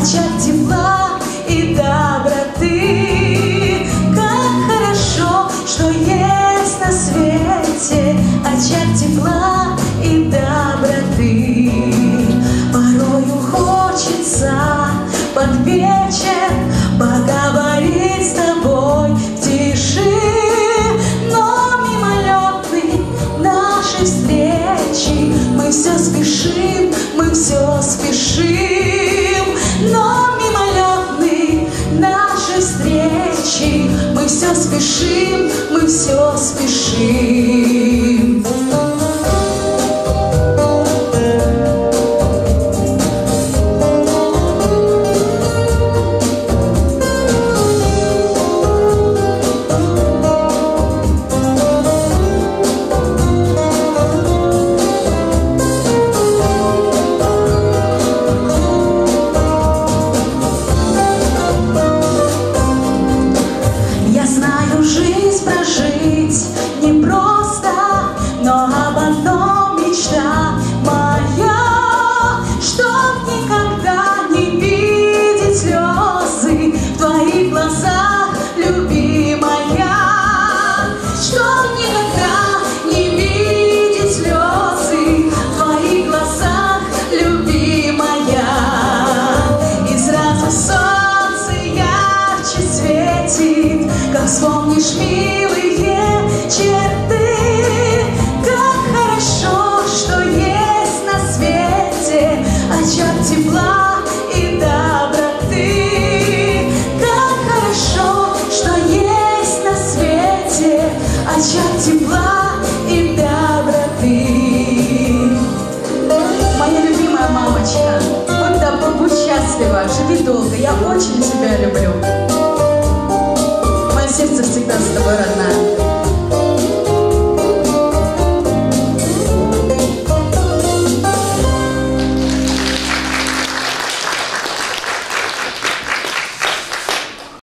очаг тепла и доброты. Как хорошо, что есть на свете очаг тепла и доброты. Порою хочется под вечер поговорить с тобой в тиши, но мимолетной нашей встречи мы все спешим, мы все спешим. Но мимолетной нашей встречи мы все спешим, мы все спешим. Жизнь прожить непросто, но об одном мечта моя, чтоб никогда не видеть слезы в твоих глазах, любимая. Чтоб никогда не видеть слезы в твоих глазах, любимая. И сразу солнце ярче светит, как вспомнишь милые черты. Как хорошо, что есть на свете очаг тепла и доброты. Как хорошо, что есть на свете очаг тепла и доброты. Моя любимая мамочка, будь счастлива, живи долго, я очень тебя люблю. Сердце всегда с тобой рядом.